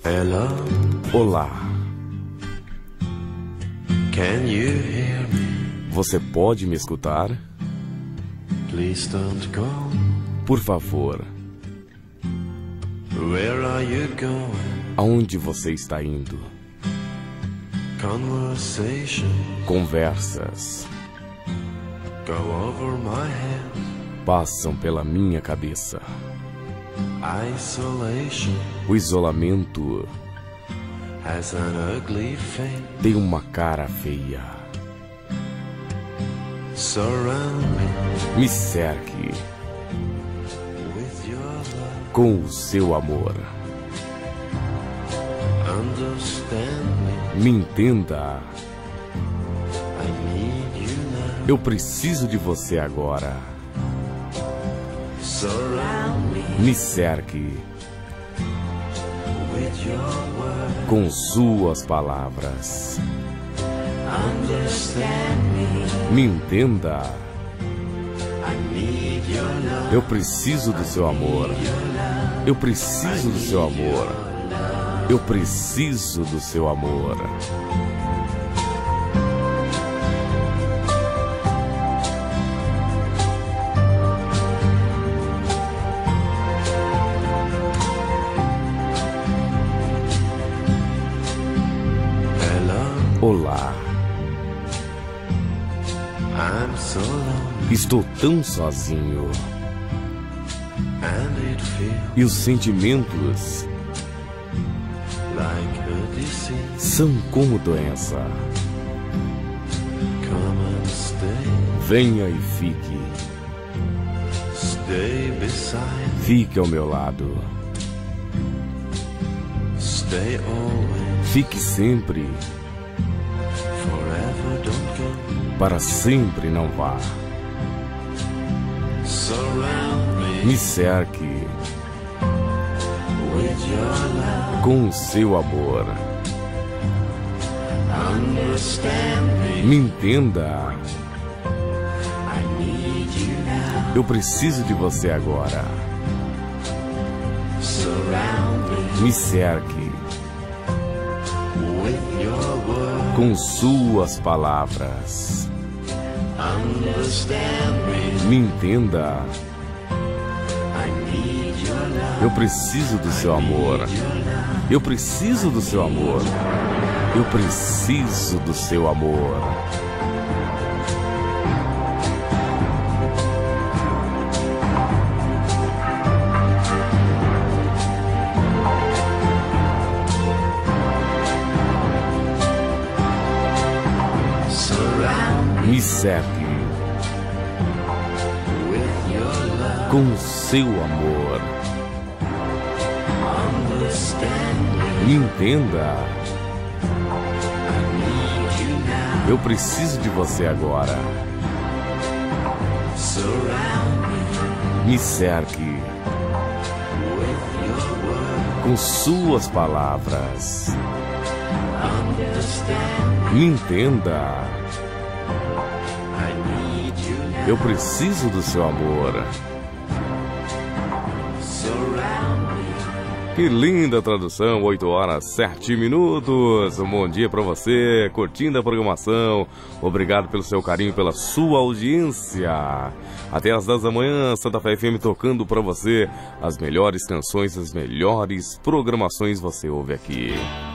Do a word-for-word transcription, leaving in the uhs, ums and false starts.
Hello. Olá. Can you hear me? Você pode me escutar? Please don't go. Por favor. Where are you going? Aonde você está indo? Conversation. Conversas Go over my head. passam pela minha cabeça. Isolation O isolamento has an ugly face. tem uma cara feia. Surround me Me cerque with your love. com o seu amor. Understand me. Me entenda. I need you now. Eu preciso de você agora. Surround me Me cerque with your word. com suas palavras. Understand me. Me entenda. I need your love. Eu preciso do seu amor. Eu preciso do seu amor. Eu preciso do seu amor. Hello. Olá. I'm so lonely. Estou tão sozinho. And it feels E os sentimentos like a disease. são como doença. Come and stay. Venha e fique. Stay beside me. Fique ao meu lado. Stay always. Fique sempre. Forever don't go. Para sempre não vá. Surround me Me cerque with your love. com o seu amor. Understand me. Me entenda. I need you now. Eu preciso de você agora. Surround me Me cerque with your word. com suas palavras. Understand me. Me entenda. I need your love. Eu preciso do seu amor. Eu preciso do seu amor. Eu preciso do seu amor. Surround me Me cerque with your love. com o seu amor. Understand me. Me entenda. I need you now. Eu preciso de você agora. Surround me Me cerque with your word. com suas palavras. Understand me. Me entenda. I need you now. Eu preciso do seu amor. Surround me. Que linda tradução, oito horas, sete minutos. Um bom dia pra você, curtindo a programação. Obrigado pelo seu carinho, pela sua audiência. Até as dez da manhã, Santa Fé F M tocando pra você as melhores canções, as melhores programações você ouve aqui.